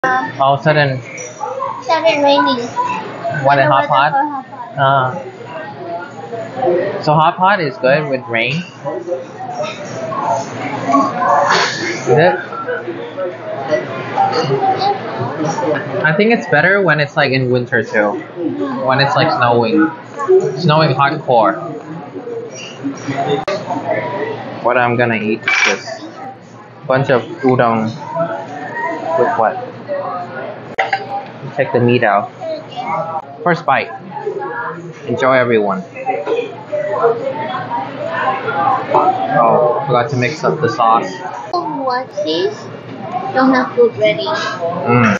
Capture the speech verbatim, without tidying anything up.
Uh, All of a sudden, started raining. what a hot Weather pot? for hot pot. Uh, so hot pot is good with rain. Is it? I think it's better when it's like in winter too. When it's like snowing. Snowing hardcore. What I'm gonna eat is this bunch of udon with what? Take the meat out. First bite. Enjoy, everyone. Oh, forgot to mix up the sauce. What's this? Don't have food ready. Mm.